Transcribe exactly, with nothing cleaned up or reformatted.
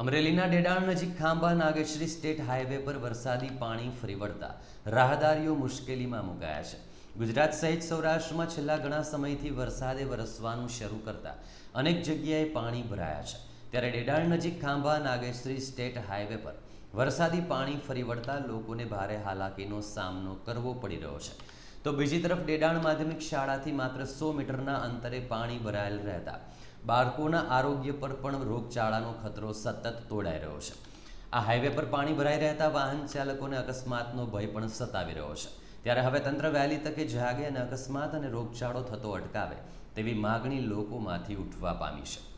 અમરેલીના ડેડાણ નજીક Khambha Nageshri state highway પર વરસાદી પાણી ફરી વળતા રાહદારીઓ મુશ્કેલીમાં મુકાયા છે. ગુજરાત સહિત સૌરાષ્ટ્રમાં છેલ્લા ઘણા સમયથી વરસાદે વરસવાનું શરૂ કરતા અનેક જગ્યાએ પાણી ભરાયા છે. ત્યારે ડેડાણ નજીક ખાંભા નાગેશ્રી સ્ટેટ હાઈવે પર વરસાદી પાણી ફરી વળતા લોકોને ભારે હાલાકીનો સામનો કરવો પડી રહ્યો છે. તો બીજી તરફ ડેડાણ માધ્યમિક શાળાથી માત્ર સો મીટરના અંતરે પાણી ભરાયેલ રહેતા બાળકોના આરોગ્ય પર પણ રોગચાળાનો ખતરો સતત તોડાઈ રહ્યો છે. આ હાઈવે પર પાણી ભરાઈ રહેતા વાહન ચાલકોને અકસ્માતનો ભય પણ સતાવી રહ્યો છે. ત્યારે હવે તંત્ર વહેલી તકે જાગે અને અકસ્માત અને રોગચાળો થતો અટકાવે તેવી માગણી લોકોમાંથી ઉઠવા પામી છે.